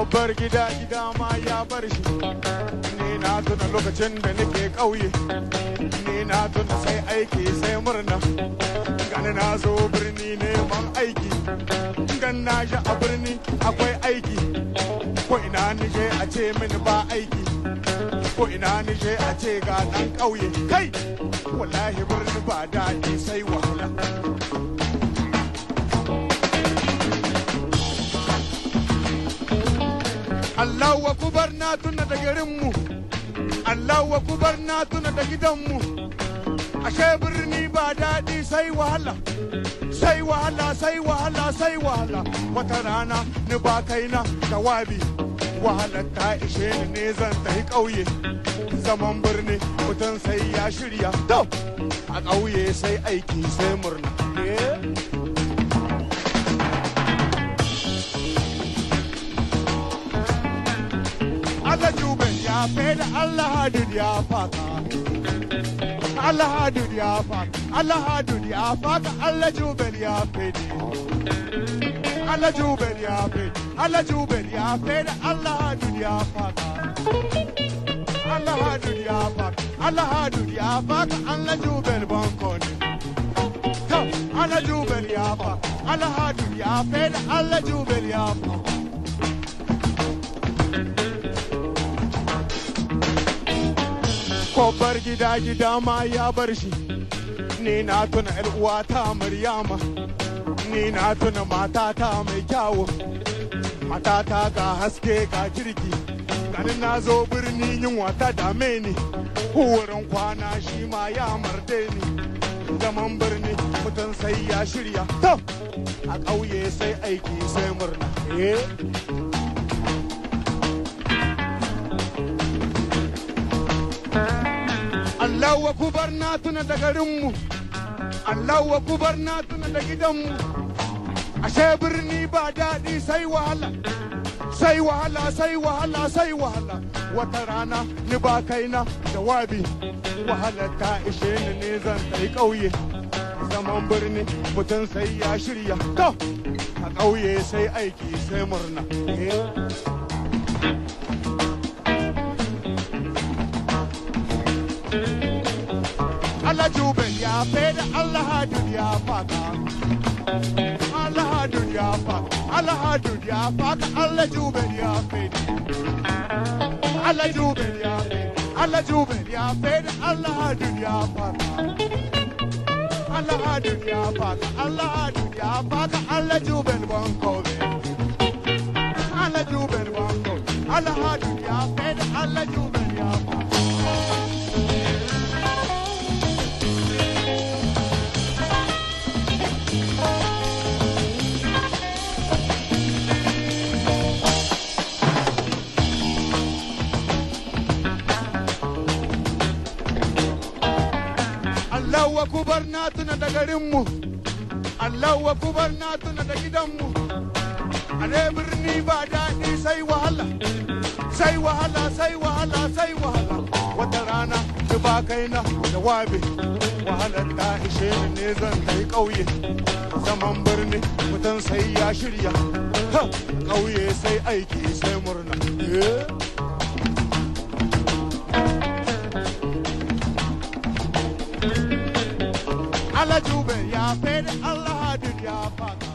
Babbar gida ma ya bar shi. Ni na tuna lokacin da nake ƙauye. Ni na tuna sai aiki sai murna. Gani na zo birni neman aiki. Gan na ji a birni akwai aiki. Ko ina ni je a ce mini ba aiki. Ko ina ni je a ce ga ɗan ƙauye. Kai! Wallahi birni ba daɗi sai wahala. Allahu akubar na tuna da garinmu, Allahu akubar na tuna da gidanmu, ashe birni ba daɗi sai wahala, sai wahala, sai wahala, sai wahala, wata rana ni ba kaina jawabi, wahalar ta ishe ni ne zan tafi ƙauye, zaman birni mutum sai ya shirya, to a ƙauye sai aiki sai murna. Allah jubel ya feda Allah hadud ya faka Allah hadud ya faka Allah hadud ya faka Allah jubel ya fede Allah jubel ya fede Allah jubel ya feda Allah hadud ya faka Allah hadud ya faka Allah hadud ya faka Allah jubel bankone Allah jubel ya faka Allah hadud ya feda Allah jubel ya faka. Babbar gida ma ya bar shi. Ni na tuna uwata Maryama. Ni na tuna matata mai kyawu. Matata ga haske ga kirki. Ganin na zo birni yunwa ta dame ni. Wurin kwana shi ma ya marde ni. Zaman birni mutum sai ya shirya. To, a ƙauye sai aiki sai murna. Allahu akubar na tuna da garinmu, Allahu akubar na tuna da gidanmu, ashe birni ba daɗi sai wahala, sai wahala, sai wahala, sai wahala, wata rana ni ba kaina jawabi, wahalar ta ishe ni ne zan tai ƙauye, zaman birni mutum sai ya shirya, to a ƙauye sai aiki sai murna. Allah jubel ya feda Allah hadud ya faka Allah hadud ya faka Allah hadud ya faka Allah jubel ya feda Allah jubel ya feda Allah jubel ya feda Allah hadud ya faka Allah hadud ya faka Allah hadud ya faka Allah jubel banko Allah jubel banko Allah hadud ya feda Allah jubel ya faka. Allahu akubar na tuna da garinmu, Allahu akubar na tuna da gidanmu, a dai birni ba daɗi sai wahala, sai wahala, sai wahala, sai wahala, wata rana ki ba kaina jawabi, wahalar ta ishe ni ne zan kai ƙauye, zaman birni mutum sai ya shirya, ƙauye sai aiki sai murna. Allah jubel ya fede Allah hadud ya faka